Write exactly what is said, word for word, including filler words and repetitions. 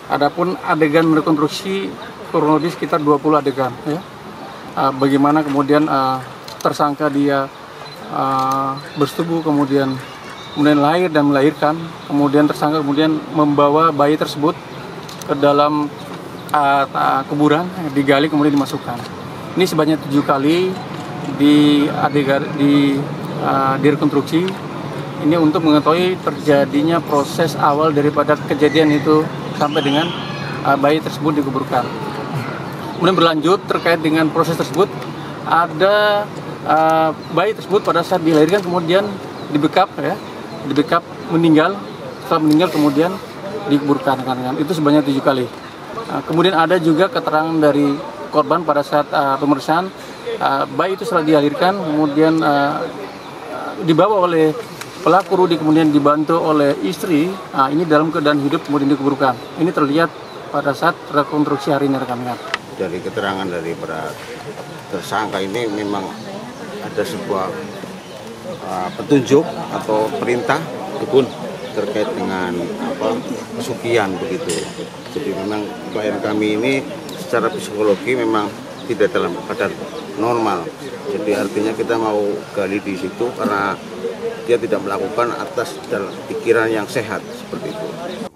Adapun adegan rekonstruksi kurang lebih sekitar dua puluh adegan, ya. Uh, bagaimana kemudian uh, tersangka dia uh, bersetubuh, kemudian kemudian lahir dan melahirkan, kemudian tersangka kemudian membawa bayi tersebut ke dalam uh, uh, kuburan, digali kemudian dimasukkan. Ini sebanyak tujuh kali di adegan di uh, direkonstruksi. Ini untuk mengetahui terjadinya proses awal daripada kejadian itu sampai dengan uh, bayi tersebut dikuburkan. Kemudian berlanjut terkait dengan proses tersebut, ada uh, bayi tersebut pada saat dilahirkan kemudian dibekap, ya, dibekap meninggal. Setelah meninggal kemudian dikuburkan, kan, itu sebanyak tujuh kali. Uh, kemudian ada juga keterangan dari korban pada saat uh, pemeriksaan, uh, bayi itu setelah dilahirkan kemudian uh, dibawa oleh pelaku Rudi, kemudian dibantu oleh istri. Nah, ini dalam keadaan hidup kemudian dikuburkan. Ini terlihat pada saat rekonstruksi hari ini, rekan-rekan. Dari keterangan dari para tersangka ini memang ada sebuah uh, petunjuk atau perintah dukun terkait dengan apa pesugihan begitu. Jadi memang klien kami ini secara psikologi memang tidak dalam keadaan normal. Jadi artinya kita mau gali di situ karena dia tidak melakukan atas dalam pikiran yang sehat seperti itu.